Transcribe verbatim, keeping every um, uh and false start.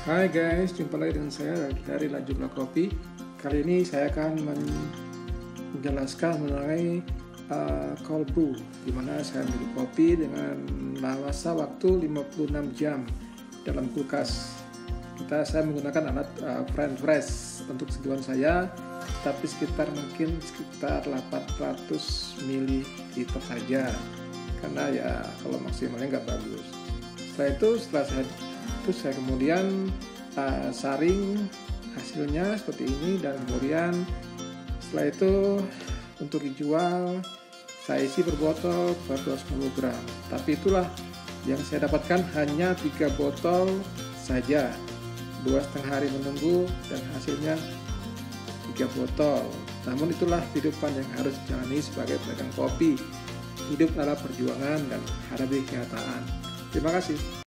Hai guys, jumpa lagi dengan saya dari Lajurlah Kopi. Kali ini saya akan menjelaskan mengenai uh, cold brew, di mana saya minum kopi dengan masa waktu lima puluh enam jam dalam kulkas. Kita saya menggunakan alat uh, French press untuk seduhan saya, tapi sekitar mungkin sekitar delapan ratus mililiter saja, karena ya kalau maksimalnya nggak bagus. Setelah itu, setelah saya terus saya kemudian uh, saring hasilnya seperti ini, dan kemudian setelah itu untuk dijual saya isi per botol per dua ratus lima puluh gram. Tapi itulah yang saya dapatkan, hanya tiga botol saja, dua setengah hari menunggu dan hasilnya tiga botol. Namun itulah kehidupan yang harus dijalani sebagai pedagang kopi. Hidup adalah perjuangan dan hadapi kenyataan. Terima kasih.